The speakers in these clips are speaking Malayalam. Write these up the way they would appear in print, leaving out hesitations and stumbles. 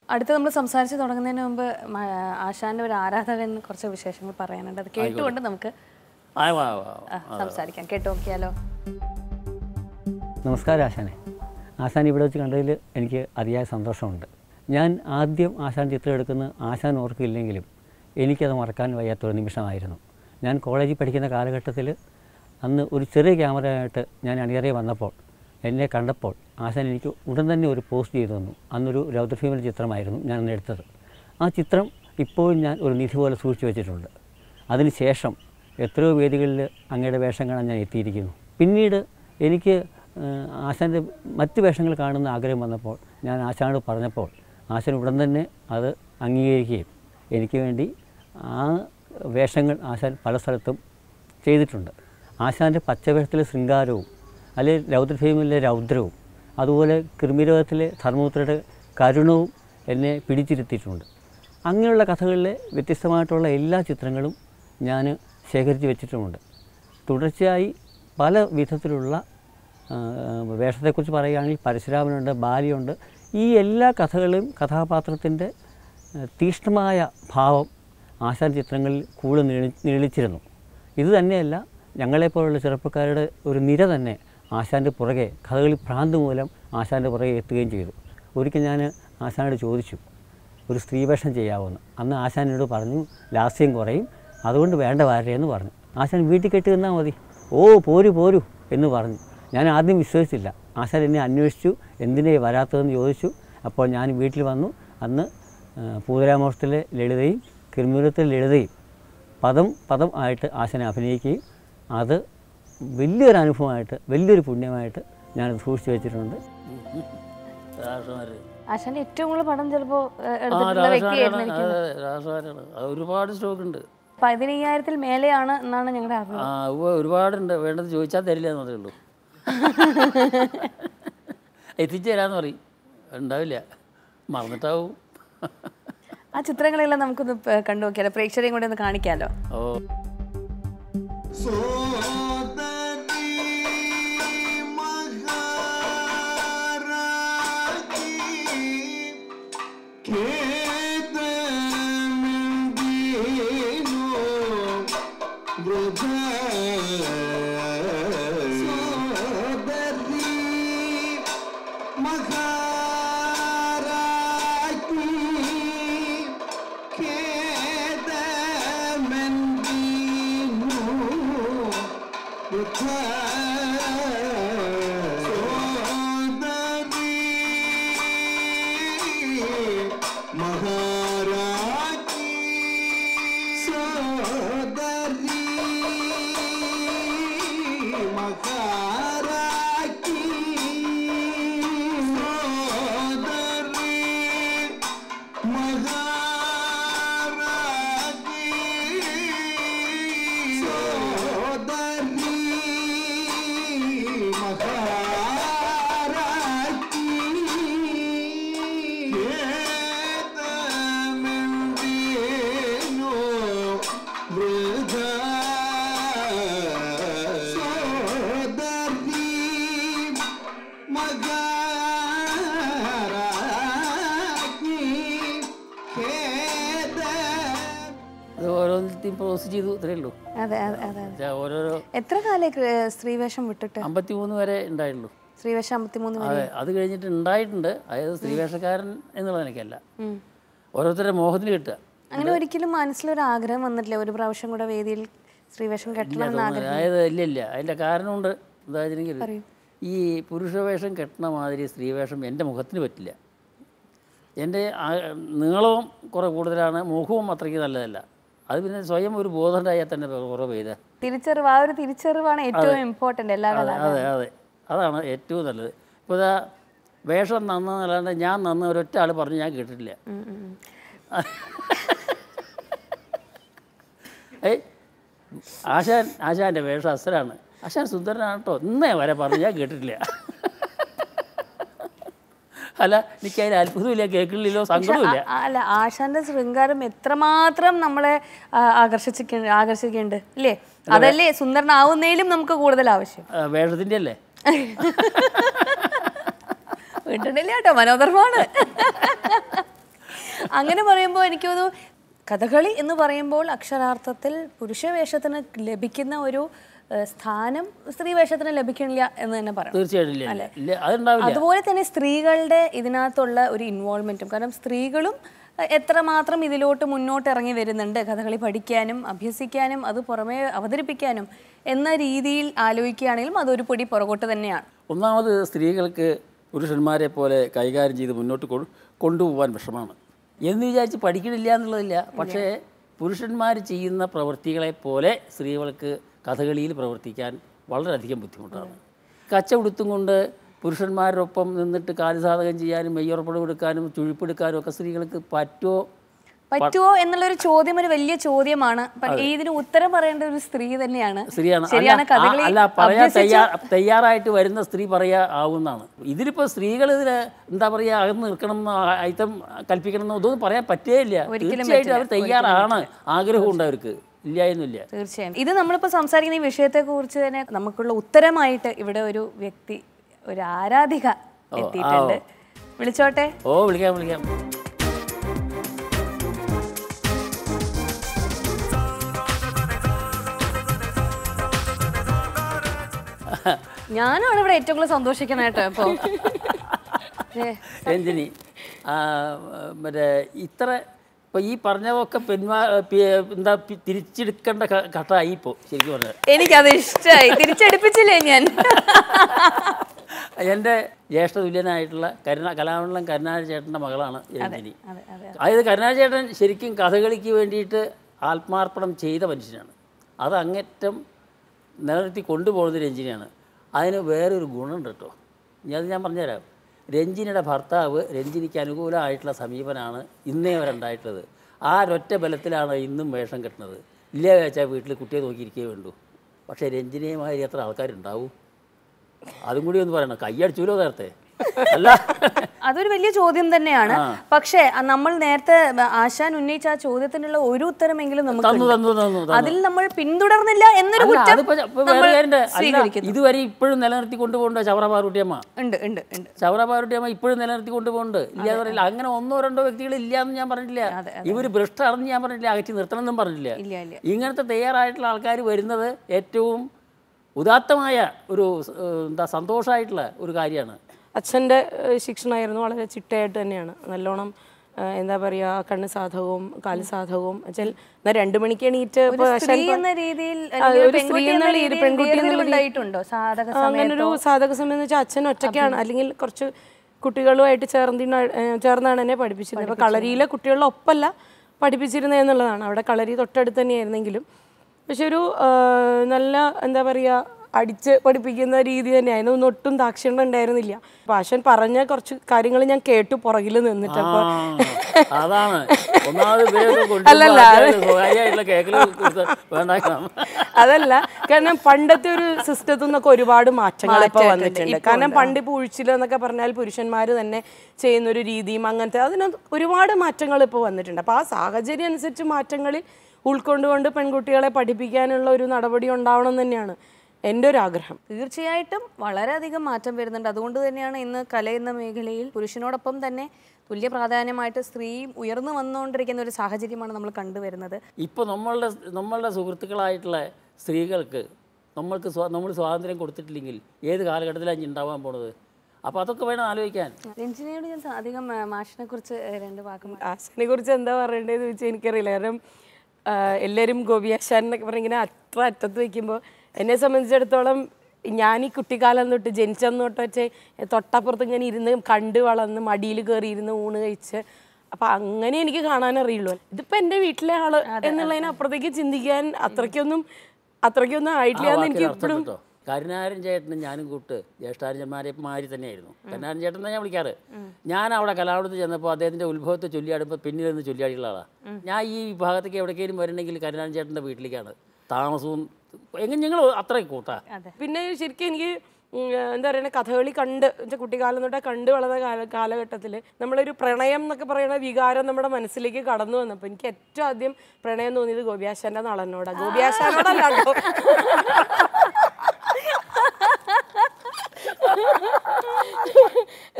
അടുത്ത് നമ്മൾ സംസാരിച്ച് തുടങ്ങുന്നതിന് മുമ്പ് ആശാന്റെ ഒരു ആരാധകൻ കുറച്ച് വിശേഷങ്ങൾ പറയാനുണ്ട്. അത് കേട്ടുകൊണ്ട് നമുക്ക് സംസാരിക്കാം. കേട്ടു നോക്കിയാലോ? നമസ്കാരം ആശാനെ. ആശാൻ ഇവിടെ വെച്ച് കണ്ടതിൽ എനിക്ക് അതിയായ സന്തോഷമുണ്ട്. ഞാൻ ആദ്യം ആശാൻ ചിത്രം എടുക്കുന്ന ആശാൻ ഓർക്കില്ലെങ്കിലും എനിക്കത് മറക്കാൻ വയ്യാത്തൊരു നിമിഷമായിരുന്നു. ഞാൻ കോളേജിൽ പഠിക്കുന്ന കാലഘട്ടത്തിൽ അന്ന് ഒരു ചെറിയ ക്യാമറയായിട്ട് ഞാൻ അണിയറയിൽ വന്നപ്പോൾ എന്നെ കണ്ടപ്പോൾ ആശാൻ എനിക്ക് ഉടൻ തന്നെ ഒരു പോസ്റ്റ് ചെയ്തു തന്നു. അന്നൊരു രൗദ്രഭീമൻ ചിത്രമായിരുന്നു ഞാൻ അന്ന് എടുത്തത്. ആ ചിത്രം ഇപ്പോഴും ഞാൻ ഒരു നിധി പോലെ സൂക്ഷിച്ചു വെച്ചിട്ടുണ്ട്. അതിന് ശേഷം എത്രയോ വേദികളിൽ അങ്ങയുടെ വേഷം കാണാൻ ഞാൻ എത്തിയിരിക്കുന്നു. പിന്നീട് എനിക്ക് ആശാൻ്റെ മറ്റ് വേഷങ്ങൾ കാണുന്ന ആഗ്രഹം വന്നപ്പോൾ ഞാൻ ആശാനോട് പറഞ്ഞപ്പോൾ ആശാൻ ഉടൻ തന്നെ അത് അംഗീകരിക്കുകയും എനിക്ക് വേണ്ടി ആ വേഷങ്ങൾ ആശാൻ പല സ്ഥലത്തും ചെയ്തിട്ടുണ്ട്. ആശാൻ്റെ പച്ചവേഷത്തിലെ ശൃംഗാരവും അല്ലെങ്കിൽ രൗദ്രഭീമിലെ രൗദ്രവും അതുപോലെ കൃമിരോഗത്തിലെ ധർമ്മപുത്രയുടെ കരുണവും എന്നെ പിടിച്ചിരുത്തിയിട്ടുണ്ട്. അങ്ങനെയുള്ള കഥകളിലെ വ്യത്യസ്തമായിട്ടുള്ള എല്ലാ ചിത്രങ്ങളും ഞാൻ ശേഖരിച്ച് വെച്ചിട്ടുമുണ്ട്. തുടർച്ചയായി പല വിധത്തിലുള്ള വേഷത്തെക്കുറിച്ച് പറയുകയാണെങ്കിൽ പരശുരാമനുണ്ട്, ബാലിയുണ്ട്. ഈ എല്ലാ കഥകളും കഥാപാത്രത്തിൻ്റെ തീക്ഷ്ണമായ ഭാവം ആശാൻ ചിത്രങ്ങളിൽ കൂടുതൽ നീളിച്ചിരുന്നു. ഇത് തന്നെയല്ല, ഞങ്ങളെപ്പോലുള്ള ചെറുപ്പക്കാരുടെ ഒരു നിര തന്നെ ആശാൻ്റെ പുറകെ കഥകളി ഭ്രാന്ത് മൂലം ആശാൻ്റെ പുറകെ എത്തുകയും ചെയ്തു. ഒരിക്കൽ ഞാൻ ആശാനോട് ചോദിച്ചു ഒരു സ്ത്രീവേഷം ചെയ്യാവുമെന്ന്. അന്ന് ആശാൻ എന്നോട് പറഞ്ഞു ലാസ്യം കുറയും, അതുകൊണ്ട് വേണ്ട വാരേ എന്ന് പറഞ്ഞു. ആശാൻ വീട്ടിൽ കെട്ടി നിന്നാൽ മതി, ഓ പോരൂ പോരൂ എന്ന് പറഞ്ഞു. ഞാൻ ആദ്യം വിശ്വസിച്ചില്ല. ആശാൻ എന്നെ അന്വേഷിച്ചു, എന്തിനേ വരാത്തതെന്ന് ചോദിച്ചു. അപ്പോൾ ഞാൻ വീട്ടിൽ വന്നു. അന്ന് പൂതരാമോഷത്തിലെ ലളിതയും കിർമൂരത്തിലെ ലളിതയും പദം ആയിട്ട് ആശാനെ അഭിനയിക്കുകയും അത് വലിയൊരു അനുഭവമായിട്ട് വലിയൊരു പുണ്യമായിട്ട് ഞാനത് സൂക്ഷിച്ചു വെച്ചിട്ടുണ്ട്. ആശാന്റെ ഏറ്റവും കൂടുതൽ പടം ചിലപ്പോൾ ഒരുപാട് സ്റ്റോക്ക് ഉണ്ട്. 15,000-ൽ മേലെയാണ് എന്നാണ് ഞങ്ങളുടെ അറിവ്. ഒരുപാടുണ്ട്. വേണ്ടത് ചോദിച്ചാൽ തരില്ല എന്നതേ ഉള്ളൂ. എത്തിച്ചു തരാമെന്ന് പറയും, ഉണ്ടാവില്ല, മറന്നിട്ടാവും. ആ ചിത്രങ്ങളെല്ലാം നമുക്കൊന്ന് കണ്ടു നോക്കിയാലോ? പ്രേക്ഷകരെയും കൂടെ ഒന്ന് കാണിക്കാമല്ലോ? ഓ പ്രോസസ് ചെയ്തു, ഇത്രയേ ഉള്ളൂ. ഓരോരോ എത്ര കാലം സ്ത്രീവേഷം വിട്ടിട്ട്? 53 വരെ ഉണ്ടായിട്ടുള്ളൂ. സ്ത്രീവേഷം 53 അതെ, അത് കഴിഞ്ഞിട്ട് ഉണ്ടായിട്ടുണ്ട്. അതായത് സ്ത്രീവേഷക്കാരൻ എന്നുള്ളത് എനിക്കല്ല, ഓരോരുത്തരുടെ മോഹത്തിന് കിട്ടുക. അങ്ങനെ ഒരിക്കലും മനസ്സിലൊരു ആഗ്രഹം വന്നിട്ടില്ല ഒരു പ്രാവശ്യം കൂടെ വേദിയിൽ സ്ത്രീവേഷം കെട്ടണം? അതായത് ഇല്ല, അതിൻ്റെ കാരണമുണ്ട്. എന്താ വെച്ചിട്ടുണ്ടെങ്കിൽ ഈ പുരുഷവേഷം കെട്ടണ മാതിരി സ്ത്രീവേഷം എൻ്റെ മുഖത്തിന് പറ്റില്ല. എൻ്റെ നീളവും കുറേ കൂടുതലാണ്, മുഖവും അത്രയ്ക്ക് നല്ലതല്ല. അത് പിന്നെ സ്വയം ഒരു ബോധമുണ്ടായാൽ തന്നെ കുറവ് ചെയ്ത തിരിച്ചറിവ്, ആ ഒരു തിരിച്ചറിവാണ് ഏറ്റവും ഇമ്പോർട്ടൻ്റ്. അതെ അതെ, അതാണ് ഏറ്റവും നല്ലത്. ഇപ്പോൾ ഇതാ വേഷം നന്നല്ലാണ്ട് ഞാൻ നന്ന ഒരൊറ്റ ആൾ പറഞ്ഞ് ഞാൻ കേട്ടിട്ടില്ല. ആശാൻ്റെ വേഷം അസലാണ്, ആശാൻ സുന്ദരനാണ് കേട്ടോ ഇന്നേ വരെ പറഞ്ഞ് ഞാൻ കേട്ടിട്ടില്ല. അല്ല, എനിക്ക് അതിന് അത്ഭുതമില്ല, കേൾക്കില്ലല്ലോ, സങ്കടമില്ല. അല്ല, ആശാന്റെ ശൃംഗാരം എത്രമാത്രം നമ്മളെ ആകർഷിക്കുന്നുണ്ട് അല്ലേ? അതല്ലേ സുന്ദരനാവുന്നതിലും നമുക്ക് കൂടുതൽ ആവശ്യം. വേഷത്തിൻ്റെ അല്ലേ? വീട്ടിലില്ല കേട്ടോ, മനോധർമ്മമാണ്. അങ്ങനെ പറയുമ്പോൾ എനിക്ക് തോന്നുന്നു കഥകളി എന്ന് പറയുമ്പോൾ അക്ഷരാർത്ഥത്തിൽ പുരുഷവേഷത്തിന് ലഭിക്കുന്ന ഒരു സ്ഥാനം സ്ത്രീ വേഷത്തിന് ലഭിക്കണില്ല എന്ന് തന്നെ പറയാം. തീർച്ചയായിട്ടും. അതുപോലെ തന്നെ സ്ത്രീകളുടെ ഇതിനകത്തുള്ള ഒരു ഇൻവോൾവ്മെന്റും, കാരണം സ്ത്രീകളും എത്രമാത്രം ഇതിലോട്ട് മുന്നോട്ട് ഇറങ്ങി വരുന്നുണ്ട് കഥകളി പഠിക്കാനും അഭ്യസിക്കാനും അത് പുറമേ അവതരിപ്പിക്കാനും എന്ന രീതിയിൽ ആലോചിക്കുകയാണെങ്കിലും അതൊരു പൊടി പുറകോട്ട് തന്നെയാണ്. ഒന്നാമത് സ്ത്രീകൾക്ക് പുരുഷന്മാരെ പോലെ കൈകാര്യം ചെയ്ത് മുന്നോട്ട് കൊണ്ടുപോകാൻ വിഷമമാണ് എന്ന് വിചാരിച്ച് പഠിക്കണില്ല എന്നുള്ളതില്ല. പക്ഷേ പുരുഷന്മാർ ചെയ്യുന്ന പ്രവൃത്തികളെ പോലെ സ്ത്രീകൾക്ക് കഥകളിയിൽ പ്രവർത്തിക്കാൻ വളരെയധികം ബുദ്ധിമുട്ടാണ്. കച്ച ഉടുത്തും കൊണ്ട് പുരുഷന്മാരോടൊപ്പം നിന്നിട്ട് കാലുസാധകം ചെയ്യാനും മെയ്യുറപ്പെടുക്കാനും ചുഴിപ്പെടുക്കാനും ഒക്കെ സ്ത്രീകൾക്ക് പറ്റുമോ എന്നുള്ളൊരു ചോദ്യം ഒരു വലിയ ചോദ്യമാണ്. ഇതിന് ഉത്തരം പറയേണ്ട ഒരു സ്ത്രീ തന്നെയാണ്. അല്ല, പറയാൻ തയ്യാറായിട്ട് വരുന്ന സ്ത്രീ പറയാ ആവുന്നതാണ്. ഇതിലിപ്പോൾ സ്ത്രീകൾ ഇതിൽ എന്താ പറയുക അകന്ന് നിൽക്കണം എന്നോ അയിത്തം കൽപ്പിക്കണം എന്നോ ഇതൊന്നും പറയാൻ പറ്റുകയില്ല. തീർച്ചയായിട്ടും അവർ തയ്യാറാണ്, ആഗ്രഹമുണ്ട് അവർക്ക്, ഇല്ലായെന്നില്ല. തീർച്ചയായും. ഇത് നമ്മളിപ്പോൾ സംസാരിക്കുന്ന ഈ വിഷയത്തെ കുറിച്ച് തന്നെ നമുക്കുള്ള ഉത്തരമായിട്ട് ഇവിടെ ഒരു വ്യക്തി, ഒരു ആരാധിക എത്തിയിട്ടുണ്ട്. വിളിച്ചോട്ടെ? വിളിക്കാം. ഞാനാണ് ഇവിടെ ഏറ്റവും കൂടുതൽ സന്തോഷിക്കണേട്ടോ. ഇപ്പോ രഞ്ജിനി, മറ്റേ ഇത്ര ഇപ്പൊ ഈ പറഞ്ഞതൊക്കെ എന്താ തിരിച്ചെടുക്കേണ്ട ഘട്ടമായി ഇപ്പോൾ ശരിക്കും പറഞ്ഞത്. എനിക്കത് ഇഷ്ടമായി. തിരിച്ചെടുപ്പിച്ചില്ലേ ഞാൻ? എൻ്റെ ജ്യേഷ്ഠ തുല്യനായിട്ടുള്ള കലാമണ്ഡലം കരുണാകരൻ ചേട്ടൻ്റെ മകളാണ് രഞ്ജിനി. അതായത് കരുണാകരൻ ചേട്ടൻ ശരിക്കും കഥകളിക്ക് വേണ്ടിയിട്ട് ആത്മാർപ്പണം ചെയ്ത മനുഷ്യനാണ്. അത് അങ്ങേറ്റം നിലനിർത്തി കൊണ്ടുപോകുന്നത് രഞ്ജിനിയാണ്. അതിന് വേറൊരു ഗുണമുണ്ട് കേട്ടോ. ഞാൻ പറഞ്ഞുതരാം. രഞ്ജിനിയുടെ ഭർത്താവ് രഞ്ജിനിക്ക് അനുകൂലമായിട്ടുള്ള സമീപനമാണ് ഇന്നേ വരെ ഉണ്ടായിട്ടുള്ളത്. ആ ഒറ്റ ബലത്തിലാണ് ഇന്നും വേഷം കെട്ടുന്നത്. ഇല്ല വെച്ചാൽ വീട്ടിൽ കുട്ടിയെ നോക്കിയിരിക്കേ വേണ്ടൂ. പക്ഷേ രഞ്ജിനിയുമായി എത്ര ആൾക്കാരുണ്ടാവും? അതും കൂടി ഒന്ന് പറയണം. കയ്യടിച്ചൂലോ നേരത്തെ? അല്ല, അതൊരു വലിയ ചോദ്യം തന്നെയാണ്. പക്ഷേ നമ്മൾ നേരത്തെ ആശാൻ ഉന്നയിച്ച ആ ചോദ്യത്തിനുള്ള ഒരു ഉത്തരമെങ്കിലും നമുക്ക് അതിൽ നമ്മൾ പിന്തുടർന്നില്ല എന്നൊരു കുറ്റം ഇതുവരെ ഇപ്പോഴും നിലനിർത്തി കൊണ്ടുപോകണ്ട ചവറപാറുട്ടിയമ്മ ഉണ്ട്. ചവറപാറുട്ടിയമ്മ ഇപ്പോഴും നിലനിർത്തി കൊണ്ടുപോകുന്നുണ്ട്. ഇല്ലാതെ പറയില്ല. അങ്ങനെ ഒന്നോ രണ്ടോ വ്യക്തികൾ ഇല്ലാന്ന് ഞാൻ പറഞ്ഞില്ല. ഇവർ ഭ്രഷ്ടാണെന്ന് ഞാൻ പറഞ്ഞില്ല. അകറ്റി നിർത്തണമെന്നും പറഞ്ഞില്ല. ഇങ്ങനത്തെ തയ്യാറായിട്ടുള്ള ആൾക്കാർ വരുന്നത് ഏറ്റവും ഉദാത്തമായ ഒരു സന്തോഷമായിട്ടുള്ള ഒരു കാര്യമാണ്. അച്ഛൻ്റെ ശിക്ഷണമായിരുന്നു വളരെ ചിട്ടയായിട്ട് തന്നെയാണ്. നല്ലോണം എന്താ പറയുക, കണ്ണ് സാധകവും കാല് സാധകവും വെച്ചാൽ 2 മണിക്ക് എണീറ്റ് അങ്ങനൊരു സാധക സമയം എന്ന് വെച്ചാൽ അച്ഛൻ ഒറ്റയ്ക്കാണ്, അല്ലെങ്കിൽ കുറച്ച് കുട്ടികളുമായിട്ട് ചേർന്നാണ് എന്നെ പഠിപ്പിച്ചിരുന്നത്. അപ്പോൾ കളരിയിലെ കുട്ടികളുടെ ഒപ്പമല്ല പഠിപ്പിച്ചിരുന്നത് എന്നുള്ളതാണ്. അവിടെ കളരി തൊട്ടടുത്ത് തന്നെയായിരുന്നെങ്കിലും പക്ഷെ ഒരു നല്ല എന്താ പറയുക അടിച്ച് പഠിപ്പിക്കുന്ന രീതി തന്നെയായിരുന്നു. ഒന്നും ഒട്ടും ദാക്ഷിണ്യം ഉണ്ടായിരുന്നില്ല. ഭാഷൻ പറഞ്ഞ കുറച്ച് കാര്യങ്ങൾ ഞാൻ കേട്ടു പുറകിൽ നിന്നിട്ട്. അതല്ല, കാരണം പണ്ടത്തെ ഒരു സിസ്റ്റത്തിൽ നിന്നൊക്കെ ഒരുപാട് മാറ്റങ്ങൾ ഇപ്പൊ വന്നിട്ടുണ്ട്. കാരണം പണ്ട് ഇപ്പോൾ ഉഴിച്ചിലെന്നൊക്കെ പറഞ്ഞാൽ പുരുഷന്മാർ തന്നെ ചെയ്യുന്നൊരു രീതിയും അങ്ങനത്തെ അതിനകത്ത് ഒരുപാട് മാറ്റങ്ങൾ ഇപ്പോൾ വന്നിട്ടുണ്ട്. അപ്പോൾ ആ സാഹചര്യം അനുസരിച്ച് മാറ്റങ്ങളിൽ ഉൾക്കൊണ്ടുകൊണ്ട് പെൺകുട്ടികളെ പഠിപ്പിക്കാനുള്ള ഒരു നടപടി ഉണ്ടാവണം തന്നെയാണ് എൻ്റെ ഒരു ആഗ്രഹം. തീർച്ചയായിട്ടും വളരെയധികം മാറ്റം വരുന്നുണ്ട്. അതുകൊണ്ട് തന്നെയാണ് ഇന്ന് കലയെന്ന മേഖലയിൽ പുരുഷനോടൊപ്പം തന്നെ തുല്യ പ്രാധാന്യമായിട്ട് സ്ത്രീയും ഉയർന്നു വന്നുകൊണ്ടിരിക്കുന്ന ഒരു സാഹചര്യമാണ് നമ്മൾ കണ്ടുവരുന്നത്. ഇപ്പോൾ നമ്മളുടെ സുഹൃത്തുക്കളായിട്ടുള്ള സ്ത്രീകൾക്ക് നമ്മൾ സ്വാതന്ത്ര്യം കൊടുത്തിട്ടില്ലെങ്കിൽ ഏത് കാലഘട്ടത്തിലാണ് ഉണ്ടാവാൻ പോണത്? അപ്പോൾ അതൊക്കെ വേണം ആലോചിക്കാൻ. രഞ്ജിനിയോട് ഞാൻ അധികം മാഷിനെ കുറിച്ച് 2 വാക്കും. ആശാനെ കുറിച്ച് എന്താ പറയേണ്ടതെന്ന് ചോദിച്ചാൽ എനിക്കറിയില്ല. കാരണം എല്ലാവരും ഗോപി ആശാൻ എന്നൊക്കെ പറഞ്ഞിങ്ങനെ അത്ര അറ്റത്ത് വയ്ക്കുമ്പോൾ എന്നെ സംബന്ധിച്ചിടത്തോളം ഞാൻ ഈ കുട്ടിക്കാലം തൊട്ട് ജനിച്ചെന്ന് തൊട്ട് വെച്ച് തൊട്ടപ്പുറത്ത് ഇങ്ങനെ ഇരുന്ന് കണ്ട് വളർന്ന് മടിയിൽ കയറിയിരുന്ന് ഊണ് കഴിച്ച് അപ്പം അങ്ങനെ എനിക്ക് കാണാനറിയുള്ളൂ. ഇതിപ്പോൾ എൻ്റെ വീട്ടിലെ ആള് എന്നുള്ളതിനപ്പുറത്തേക്ക് ചിന്തിക്കാൻ അത്രയ്ക്കൊന്നും ആയിട്ടില്ല എന്ന് എനിക്ക് ഇപ്പോഴും. കരുണാകരൻ ചേട്ടനും ഞാനും കൂട്ട് ജ്യേഷ്ഠാനുജന്മാരെ മാതിരി തന്നെയായിരുന്നു. കരുണാകരൻ ചേട്ടൻ തന്നെ ഞാൻ വിളിക്കാറ്. ഞാൻ അവിടെ കലാമണ്ഡലത്തിൽ ചെന്നപ്പോൾ അദ്ദേഹത്തിൻ്റെ ഉത്ഭവത്തെ ചൊല്ലിയാടുമ്പോൾ പിന്നിൽ നിന്ന് ചൊല്ലിയാടിയുള്ള ആളാണ്. ഞാൻ ഈ വിഭാഗത്തേക്ക് എവിടേക്കെങ്കിലും വരണമെങ്കിൽ കരുണാകരൻ ചേട്ടൻ്റെ വീട്ടിലേക്കാണ് താമസവും. എങ്ങനെ ഞങ്ങൾ അത്രയും കൂട്ടാ. പിന്നെ ശരിക്കും എനിക്ക് എന്താ പറയുക, കഥകളി കണ്ട് കുട്ടിക്കാലം തൊട്ടേ കണ്ടു വളർന്ന കാലഘട്ടത്തിൽ നമ്മളൊരു പ്രണയം എന്നൊക്കെ പറയുന്ന വികാരം നമ്മുടെ മനസ്സിലേക്ക് കടന്നു വന്നപ്പോൾ എനിക്ക് ഏറ്റവും ആദ്യം പ്രണയം തോന്നിയത് ഗോപിയാശാൻ്റെ നളനോടാണ്. ഗോപിയാശാനോടല്ലോ.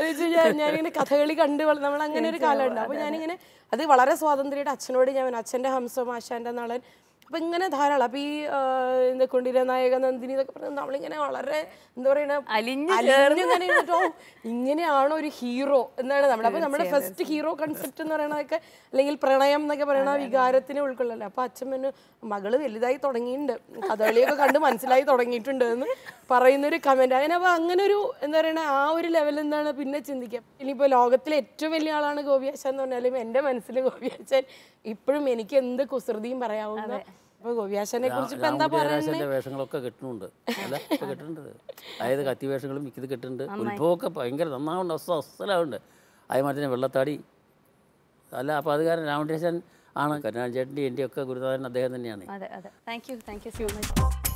വെച്ച് ഞാനിങ്ങനെ കഥകളി കണ്ട് നമ്മൾ അങ്ങനെ ഒരു കാലമുണ്ട്. അപ്പോൾ ഞാനിങ്ങനെ അത് വളരെ സ്വാതന്ത്ര്യമായിട്ട് അച്ഛനോട് ഞാൻ അച്ഛൻ്റെ ഹംസം, ആശാൻ്റെ നളൻ, അപ്പം ഇങ്ങനെ ധാരാളം. അപ്പം ഈ എന്താ കൊണ്ടിര നായക നന്ദിനി എന്നൊക്കെ പറഞ്ഞാൽ നമ്മളിങ്ങനെ വളരെ എന്താ പറയണ അലിഞ്ഞിങ്ങനെ ഇരുന്നിട്ടോ ഇങ്ങനെയാണോ ഒരു ഹീറോ എന്നാണ് നമ്മൾ. അപ്പം നമ്മുടെ ഫസ്റ്റ് ഹീറോ കൺസെപ്റ്റ് എന്ന് പറയണതൊക്കെ അല്ലെങ്കിൽ പ്രണയം എന്നൊക്കെ പറയണ വികാരത്തിനെ ഉൾക്കൊള്ളല്ലോ. അപ്പം അച്ഛൻ പറഞ്ഞു മകള് വലുതായി തുടങ്ങിയിട്ടുണ്ട്, കഥകളിയൊക്കെ കണ്ട് മനസ്സിലായി തുടങ്ങിയിട്ടുണ്ട് എന്ന് പറയുന്നൊരു കമൻറ്റ്. അങ്ങനെ അപ്പോൾ അങ്ങനെ ഒരു എന്താ പറയണ ആ ഒരു ലെവലിൽ നിന്നാണ് പിന്നെ ചിന്തിക്കുക. ഇനിയിപ്പോൾ ലോകത്തിലെ ഏറ്റവും വലിയ ആളാണ് ഗോപിയാശാൻ എന്ന് പറഞ്ഞാലും എൻ്റെ മനസ്സിൽ ഗോപിയാശാൻ ഇപ്പോഴും എനിക്ക് എന്ത് കുസൃതിയും പറയാവുന്ന. അപ്പോൾ ഗോപിയാശാനെ കുറിച്ച് ഇപ്പം എന്താ പറയുന്നത്? വേഷങ്ങളൊക്കെ കിട്ടുന്നുണ്ട്, അല്ല ഇപ്പം കിട്ടുന്നുണ്ട്. അതായത് കത്തി വേഷങ്ങളും മിക്കത് കിട്ടുന്നുണ്ട്. ഉത്ഭവമൊക്കെ ഭയങ്കര നന്നാവുണ്ട്, അസ്സലാവുണ്ട്. അതേമാതിരി വെള്ളത്താടി അല്ല. അപ്പോൾ അത് കാരണം രാമകൃഷ്ണൻ ആണ് കരുണാചേട്ടൻ്റെ എൻ്റെയൊക്കെ ഗുരുനാഥൻ അദ്ദേഹം തന്നെയാണ്. അതെ അതെ. Thank you so much.